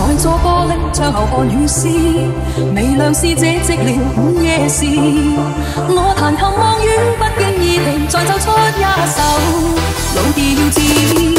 外座玻璃窗後看雨絲，微亮是這寂寥午夜時，我彈琴望雨，不經意地再奏出一首老調子。